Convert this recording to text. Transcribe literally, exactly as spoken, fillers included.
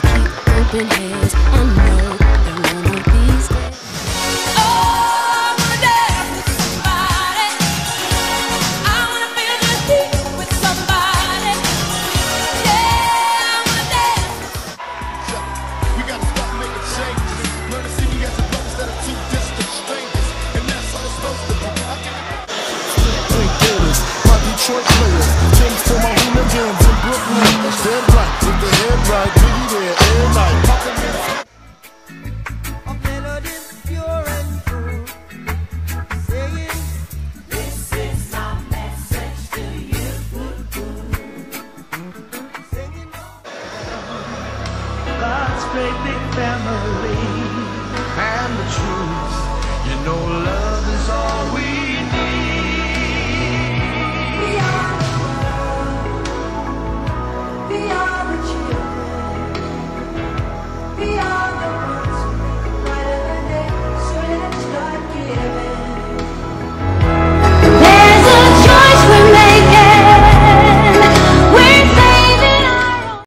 keep open hands and know that one of these days. Oh, I wanna dance with somebody. I wanna feel the heat with somebody. Yeah, I wanna dance. We gotta stop making changes. Learn to see me as a brother instead of two distant strangers. And that's how it's supposed to be. I get it. Three quarters, my Detroit players. Things for my hooligans in Brooklyn. Dead right, with the head right. Biggie there, air night. Of melodies pure and true, saying, this is my message to you. Singing God's great big family and the truth, you know love